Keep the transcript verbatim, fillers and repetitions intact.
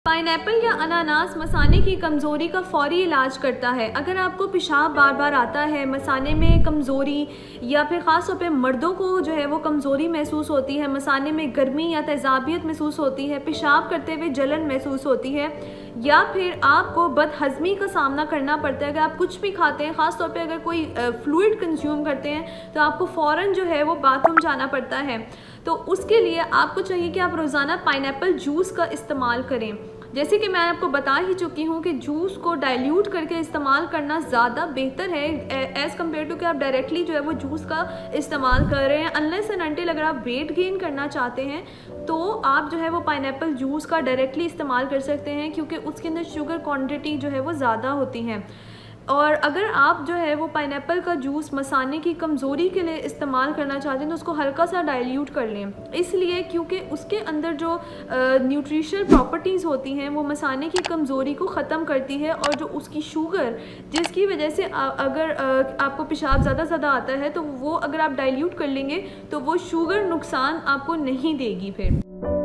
Pineapple या अनानास मसाने की कमज़ोरी का फ़ौरी इलाज करता है। अगर आपको पेशाब बार बार आता है, मसाने में कमज़ोरी या फिर ख़ास तौर पे मर्दों को जो है वो कमज़ोरी महसूस होती है, मसाने में गर्मी या तेज़ाबियत महसूस होती है, पेशाब करते हुए जलन महसूस होती है, या फिर आपको बदहज़मी का सामना करना पड़ता है। अगर आप कुछ भी खाते हैं, ख़ास तौर पे अगर कोई फ्लूइड कंज्यूम करते हैं, तो आपको फ़ौरन जो है वो बाथरूम जाना पड़ता है। तो उसके लिए आपको चाहिए कि आप रोज़ाना पाइनएप्पल जूस का इस्तेमाल करें। जैसे कि मैं आपको बता ही चुकी हूँ कि जूस को डाइल्यूट करके इस्तेमाल करना ज़्यादा बेहतर है एज़ कम्पेयर टू कि आप डायरेक्टली जो है वो जूस का इस्तेमाल कर रहे हैं। अनलेस एंड अनटिल अगर आप वेट गेन करना चाहते हैं तो आप जो है वो पाइनएप्पल जूस का डायरेक्टली इस्तेमाल कर सकते हैं, क्योंकि उसके अंदर शुगर क्वांटिटी जो है वो ज़्यादा होती है। और अगर आप जो है वो पाइनएप्पल का जूस मसाने की कमज़ोरी के लिए इस्तेमाल करना चाहते हैं तो उसको हल्का सा डाइल्यूट कर लें, इसलिए क्योंकि उसके अंदर जो न्यूट्रिशनल प्रॉपर्टीज़ होती हैं वो मसाने की कमज़ोरी को ख़त्म करती है। और जो उसकी शुगर, जिसकी वजह से आ, अगर आ, आपको पेशाब ज़्यादा ज़्यादा आता है, तो वो अगर आप डाइल्यूट कर लेंगे तो वो शुगर नुकसान आपको नहीं देगी फिर।